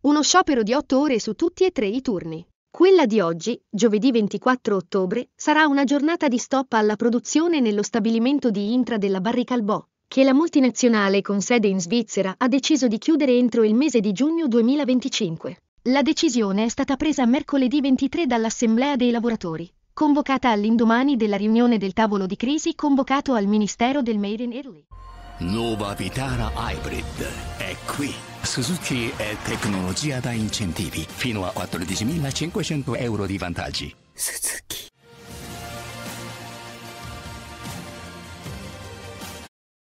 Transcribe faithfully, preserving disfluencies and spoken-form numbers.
Uno sciopero di otto ore su tutti e tre i turni. Quella di oggi, giovedì ventiquattro ottobre, sarà una giornata di stop alla produzione nello stabilimento di Intra della Barricalbò, che la multinazionale con sede in Svizzera ha deciso di chiudere entro il mese di giugno duemilaventicinque. La decisione è stata presa mercoledì ventitré dall'Assemblea dei lavoratori, convocata all'indomani della riunione del tavolo di crisi convocato al Ministero del Made in Italy. Nuova Vitara Hybrid è qui. Suzuki è tecnologia da incentivi fino a quattordicimilacinquecento euro di vantaggi. Suzuki